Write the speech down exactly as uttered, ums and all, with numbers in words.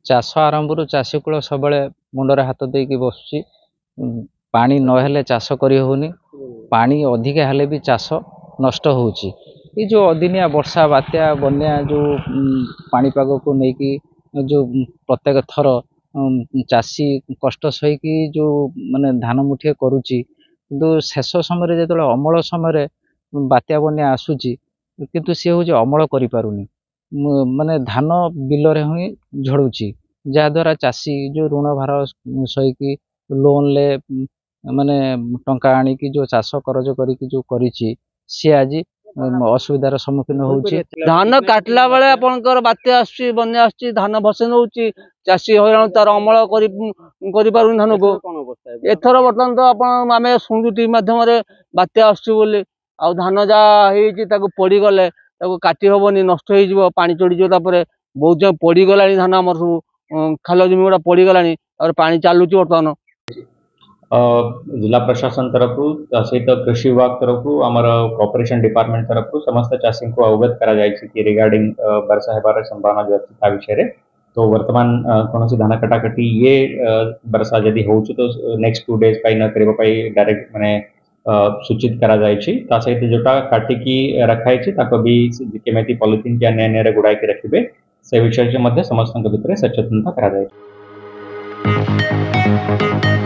चाष आरंभ चाषी कूल सब मुंडरे हाथ देकी बसुची पानी नहेले चाष करी होनी पानी अधिका हेले भी चाष नष्ट होची ये जो अदिनिया वर्षा बात्या बन्या जो पाणीपाग को लेकिन जो प्रत्येक थर चाषी कष्ट सहीकि जो माने धान मुठिए करुची किंतु शेष समय जो अमल समय बात्या बन्या आसूची किंतु सी हूँ अमल करि पारुनी माने धान बिलरे ही झड़ुची जहाद्वारा चाषी जो ऋण भार सहीकि लोन ले माने टंका आनिकी जो चाष करज करिकी जो करिची सी आज असुविधार सम्मुखीन होउची। धान काटला बेले आपनकर बात्या आसी बन्या आसी धान भसे नउची चाषी हैरान तार अमल करि करि पारुन धान को एथर बर्तमान तो आपण आमे सुनु टीवी माध्यम रे बात्या आसी बोली आ धान जा हेची ताको पड़ी गले ताको काटी होबनी नष्ट हो जिवो पानी चढ़ी जिवो तापरे बहुत जन पड़ी गलानी धान हमर सब खाल जमी गुड़ा पड़ी गलानी और पानी चालुची बर्तमान जिला प्रशासन तरफ सहित कृषि विभाग तरफ आमर कॉर्पोरेशन डिपार्टमेंट तरफ समस्त चाषी को अवगत करा जायछि कि रिगार्डिंग वर्षा हेबार संभावना जो अछि ता विषय तो वर्तमान कौन सी धान कटाकटी ये वर्षा यदि होउछि तो नेक्स्ट टू डेज पाई न करबा पाई डायरेक्ट माने सूचित करा जायछि ता सहित जोटा काटिकी रखायछि ताको भी केमेति पॉलिथीन के अन्य अन्य गुड़ाई के रखिबे से विषय मध्य समस्त भितर सचेतनता करा जायछि।